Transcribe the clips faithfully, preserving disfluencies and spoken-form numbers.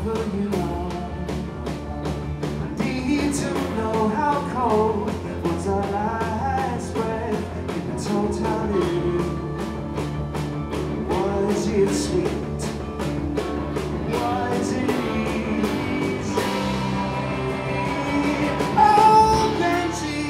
wherever you are. I need to know how cold was our last breath in the totality. Was it sweet? Was it easy? Oh, Benji,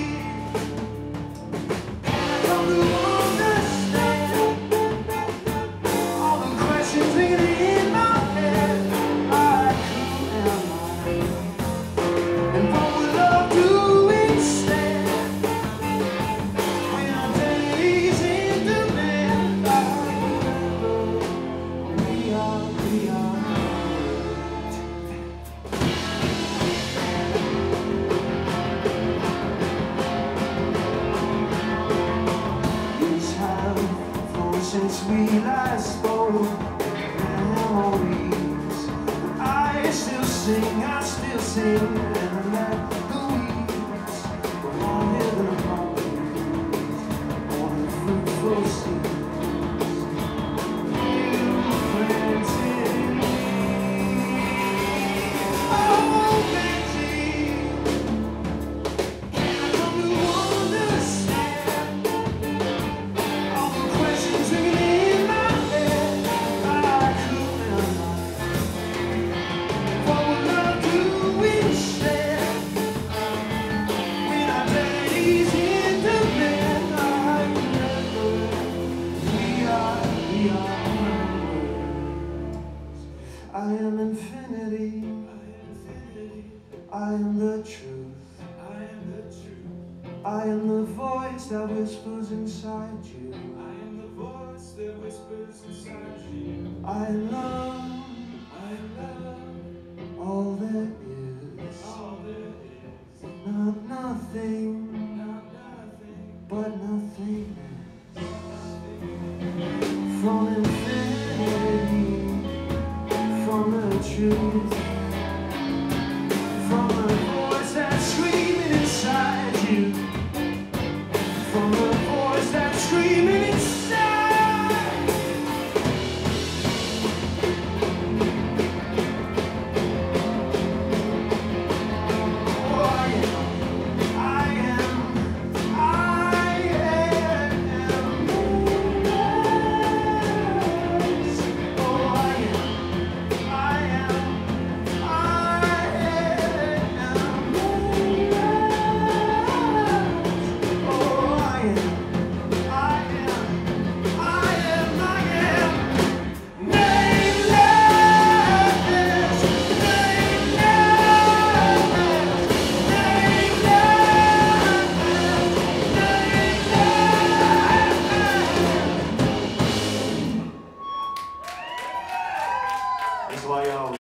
can I come to understand all the questions ringing in my head? Like who am I? And what would love do instead? When our days in demand, I remember we are, we are. Years have flown since we last spoke. Memories, I still sing, I still sing, and I let the weeds go longer than a on the fruitful seas. You planted me. Oh, Benji, can I come to understand all the questions ringing in my head? Like who am I? What would love do instead? When our days in demand, I remember we are, we are. I am infinity. I am the truth. I am the truth. I am the voice that whispers inside you. I am the voice that whispers inside you. I am love. I am love. All there is. All there is. Not nothing. Not nothing. But nothingness. From infinity. From the truth. From the voice that's screaming inside you. From the voice that's screaming inside. Oh, I am, I am, I am. Oh, I am, I am, I am. Oh, I am. That's why y'all